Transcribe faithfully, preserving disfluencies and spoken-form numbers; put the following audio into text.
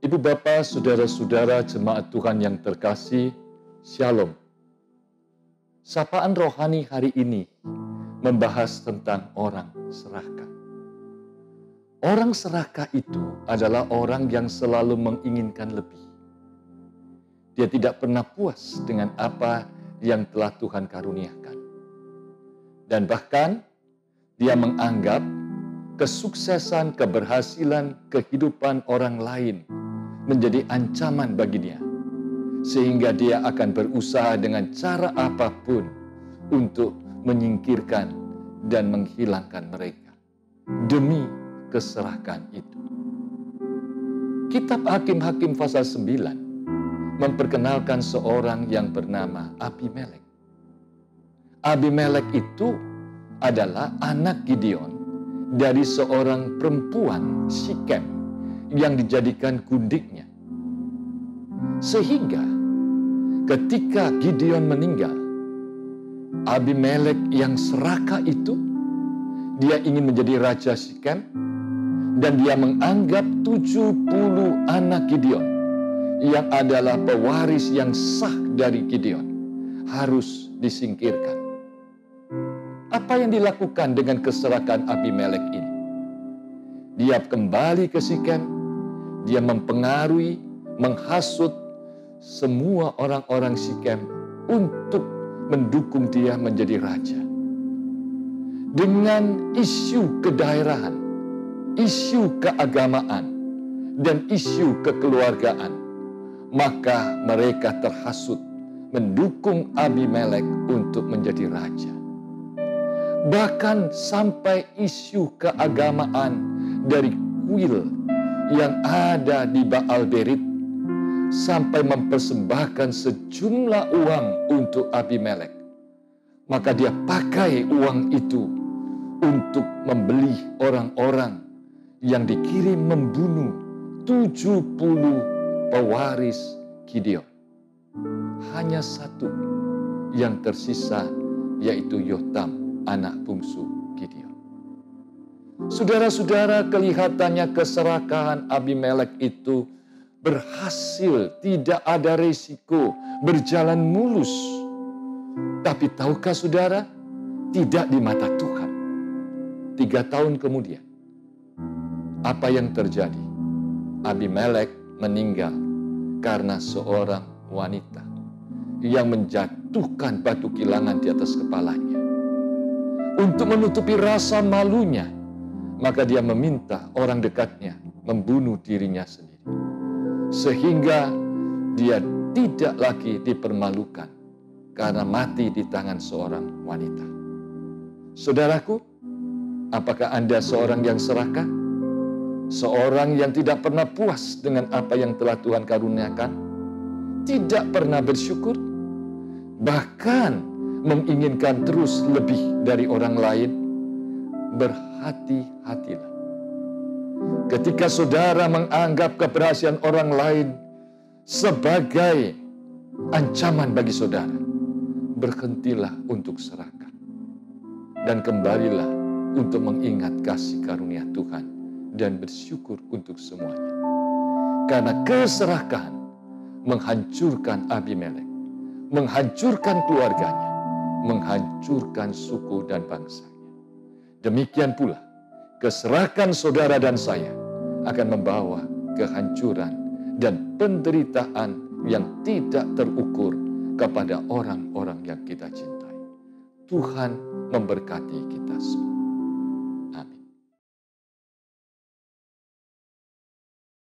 Ibu bapa, saudara-saudara jemaat Tuhan yang terkasih, Shalom. Sapaan rohani hari ini membahas tentang orang serakah. Orang serakah itu adalah orang yang selalu menginginkan lebih. Dia tidak pernah puas dengan apa yang telah Tuhan karuniakan. Dan bahkan dia menganggap kesuksesan, keberhasilan, kehidupan orang lain menjadi ancaman bagi dia. Sehingga dia akan berusaha dengan cara apapun untuk menyingkirkan dan menghilangkan mereka demi keserakahan itu. Kitab Hakim-Hakim pasal sembilan memperkenalkan seorang yang bernama Abimelek. Abimelek itu adalah anak Gideon dari seorang perempuan Sikem yang dijadikan gundiknya. Sehingga ketika Gideon meninggal, Abimelek yang serakah itu, dia ingin menjadi raja Sikem, dan dia menganggap tujuh puluh anak Gideon yang adalah pewaris yang sah dari Gideon harus disingkirkan. Apa yang dilakukan dengan keserakahan Abimelek ini? Dia kembali ke Sikem, dia mempengaruhi, menghasut semua orang-orang Sikem untuk mendukung dia menjadi raja. Dengan isu kedaerahan, isu keagamaan, dan isu kekeluargaan, maka mereka terhasut mendukung Abimelek untuk menjadi raja. Bahkan sampai isu keagamaan dari kuil yang ada di Baal Berit sampai mempersembahkan sejumlah uang untuk Abimelek. Maka dia pakai uang itu untuk membeli orang-orang yang dikirim membunuh tujuh puluh pewaris Gideon. Hanya satu yang tersisa, yaitu Yotam, anak bungsu Gideon. Saudara-saudara, kelihatannya keserakahan Abimelek itu berhasil, tidak ada resiko, berjalan mulus. Tapi tahukah saudara, tidak di mata Tuhan. Tiga tahun kemudian, apa yang terjadi? Abimelek meninggal karena seorang wanita yang menjatuhkan batu kilangan di atas kepalanya. Untuk menutupi rasa malunya, maka dia meminta orang dekatnya membunuh dirinya sendiri. Sehingga dia tidak lagi dipermalukan karena mati di tangan seorang wanita. Saudaraku, apakah Anda seorang yang serakah? Seorang yang tidak pernah puas dengan apa yang telah Tuhan karuniakan? Tidak pernah bersyukur? Bahkan menginginkan terus lebih dari orang lain? Berhati-hatilah. Ketika saudara menganggap keberhasilan orang lain sebagai ancaman bagi saudara, berhentilah untuk serakah. Dan kembalilah untuk mengingat kasih karunia Tuhan dan bersyukur untuk semuanya. Karena keserakahan menghancurkan Abimelek, menghancurkan keluarganya, menghancurkan suku dan bangsanya. Demikian pula, keserakahan saudara dan saya akan membawa kehancuran dan penderitaan yang tidak terukur kepada orang-orang yang kita cintai. Tuhan memberkati kita semua.